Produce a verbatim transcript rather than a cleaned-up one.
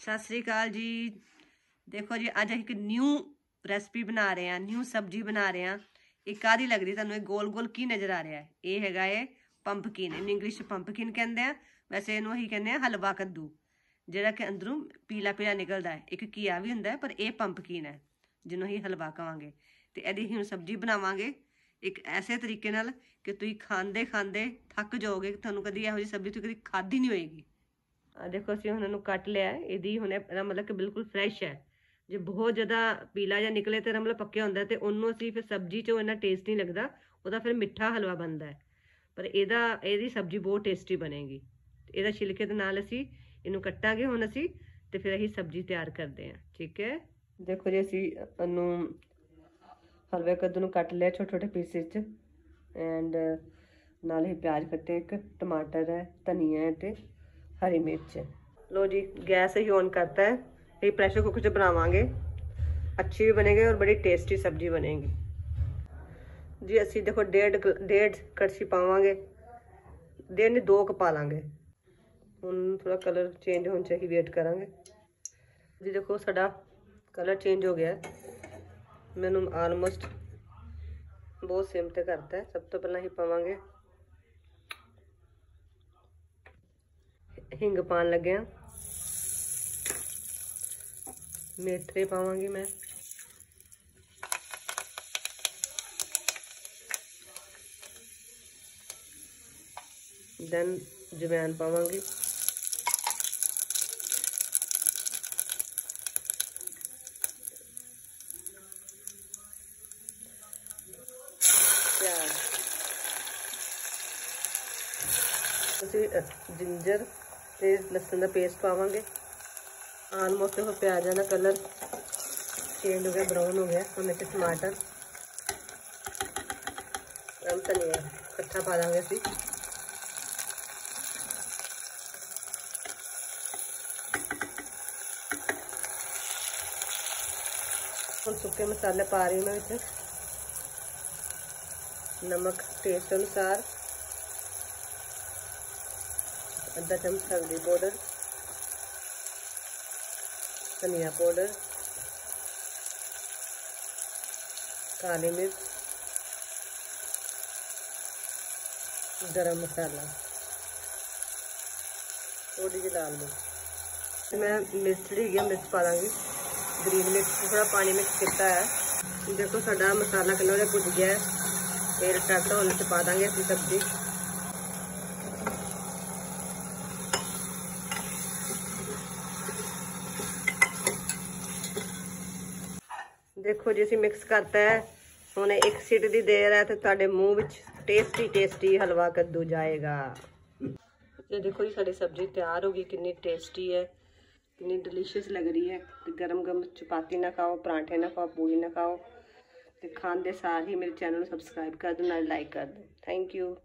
सत श्री अकाल जी। देखो जी अज एक न्यू रेसिपी बना रहे हैं, न्यू सब्जी बना रहे हैं। एक कादी लग रही है तुहानू, गोल गोल की नज़र आ रहा है? ये हैगा है पंपकिन, इन इंग्लिश पंपकिन कहते हैं, वैसे इनू असीं कहते हैं हलवा कद्दू, जिहड़ा कि अंदरों पीला पीला निकलता है। एक घिया भी हुंदा है पर यह पंपकिन है जिन्हों असीं हलवा कहांगे। तो इहदी हुण सब्जी बनावांगे एक ऐसे तरीके नाल कि तुसीं खांदे खांदे थक जाओगे, तुहानू कदी इहो जी सब्जी तुसीं कदी खाधी नहीं होएगी। देखो असीं हुण इहनूं कट लिया है, इहदी हुण मतलब कि बिल्कुल फ्रैश है। जे बहुत ज़्यादा पीला जा निकले तो मतलब पक्या होंदा है, तो उन्होंने असीं फिर सब्जी चों इन्ना टेस्ट नहीं लगता, वह फिर मिठा हलवा बनता है। पर इहदा इहदी सब्जी बहुत टेस्टी बनेगी। इहदा छिलके दे नाल असीं इहनूं कट्टांगे हुण असीं, ते फिर असीं सब्जी तैयार करते हैं। ठीक है, देखो जी असीं इहनूं हलवे कद्दू नूं कट लिया छोटे छोटे पीसिस च, एंड नाल ही प्याज कट्टे, एक टमाटर है, धनिया है, ते हरी मिर्च है। लो जी गैस ही ऑन करता है, ये प्रेशर कुकर च बनावांगे, अच्छी भी बनेगी और बड़ी टेस्टी सब्जी बनेगी जी। असी देखो डेढ़ डेढ़ कड़छी पावांगे, डेढ़ नहीं दो क पा लांगे। हुण थोड़ा कलर चेंज होने चाहिए, वेट करांगे जी। देखो साडा कलर चेंज हो गया है, मैनू आलमोस्ट बहुत सिम ते करता है। सब तो पहला ही पावांगे हिंग, पान लगे हैं मेथरे पावांगी मैं, देन जवैन पावांगी, प्याज, जिंजर ते लहसुन का पेस्ट पावांगे। आलमोस्ट देखो प्याजा का कलर चेंज हो गया, ब्राउन हो गया। हम इसे टमाटर धनिया इकट्ठा पा देंगे असी। हम सुके मसाले पा रही हूँ मैं इसे, नमक टेस्ट अनुसार, आधा चम्मच हल्दी पाउडर, धनिया पाउडर, काली मिर्च, गरम मसाला, थोड़ी जी लाल मिर्च। मैं मिर्च ली गई मिर्च पा लाँगी, ग्रीन मिर्च थोड़ा पानी मिक्स किया है। देखो साडा मसाला कितना जो भुज गया है, तेल टट होने से पा देंगे असी सब्जी। देखो जी असीं मिक्स करता है, हुण एक सीटी दी देर है तो तुहाडे मूँह विच टेस्टी टेस्टी हलवा कद्दू जाएगा। ये देखो जी साडी सब्जी तैयार हो गई, कितनी टेस्टी है, कितनी डिलीशियस लग रही है। तो गरम गरम चपाती ना खाओ, परांठे ना खाओ, पूरी ना खाओ, तो खाते सार ही मेरे चैनल को सबसक्राइब कर दो, नाल लाइक कर दो। Thank you.